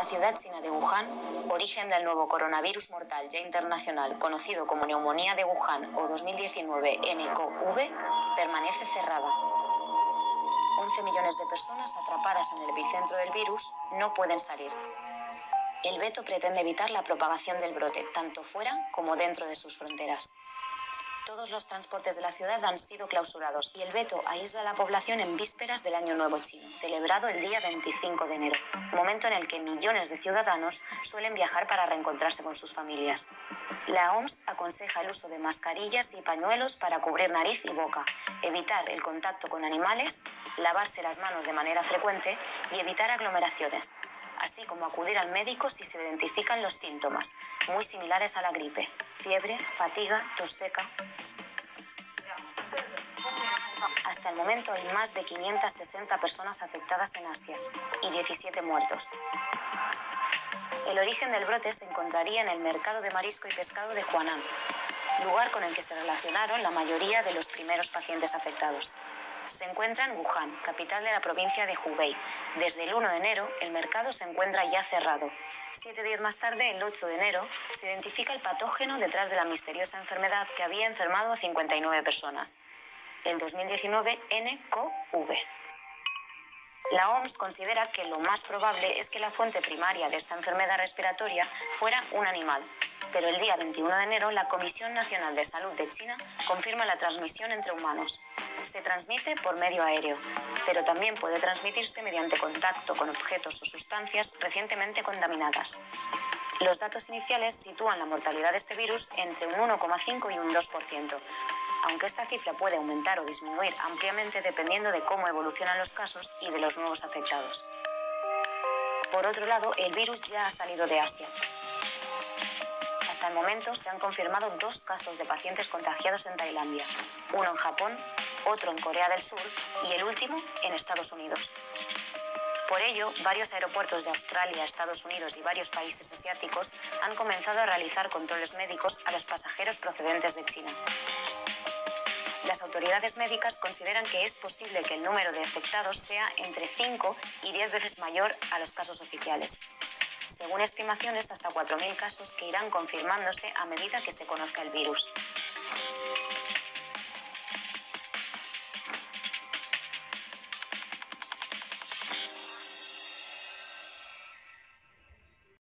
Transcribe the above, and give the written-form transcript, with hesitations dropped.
la ciudad china de Wuhan, origen del nuevo coronavirus mortal ya internacional conocido como neumonía de Wuhan o 2019 nCoV, permanece cerrada. 11 millones de personas atrapadas en el epicentro del virus no pueden salir. El veto pretende evitar la propagación del brote, tanto fuera como dentro de sus fronteras. Todos los transportes de la ciudad han sido clausurados y el veto aísla a la población en vísperas del Año Nuevo Chino, celebrado el día 25 de enero, momento en el que millones de ciudadanos suelen viajar para reencontrarse con sus familias. La OMS aconseja el uso de mascarillas y pañuelos para cubrir nariz y boca, evitar el contacto con animales, lavarse las manos de manera frecuente y evitar aglomeraciones, así como acudir al médico si se identifican los síntomas, muy similares a la gripe: fiebre, fatiga, tos seca. Hasta el momento hay más de 560 personas afectadas en Asia y 17 muertos. El origen del brote se encontraría en el mercado de marisco y pescado de Huanan, lugar con el que se relacionaron la mayoría de los primeros pacientes afectados. Se encuentra en Wuhan, capital de la provincia de Hubei. Desde el 1 de enero, el mercado se encuentra ya cerrado. 7 días más tarde, el 8 de enero, se identifica el patógeno detrás de la misteriosa enfermedad que había enfermado a 59 personas. El 2019 nCoV. La OMS considera que lo más probable es que la fuente primaria de esta enfermedad respiratoria fuera un animal, pero el día 21 de enero la Comisión Nacional de Salud de China confirma la transmisión entre humanos. Se transmite por medio aéreo, pero también puede transmitirse mediante contacto con objetos o sustancias recientemente contaminadas. Los datos iniciales sitúan la mortalidad de este virus entre un 1,5 y un 2%, aunque esta cifra puede aumentar o disminuir ampliamente dependiendo de cómo evolucionan los casos y de los nuevos afectados. Por otro lado, el virus ya ha salido de Asia. Hasta el momento se han confirmado 2 casos de pacientes contagiados en Tailandia, uno en Japón, otro en Corea del Sur y el último en Estados Unidos. Por ello, varios aeropuertos de Australia, Estados Unidos y varios países asiáticos han comenzado a realizar controles médicos a los pasajeros procedentes de China. Las autoridades médicas consideran que es posible que el número de afectados sea entre 5 y 10 veces mayor a los casos oficiales. Según estimaciones, hasta 4.000 casos que irán confirmándose a medida que se conozca el virus.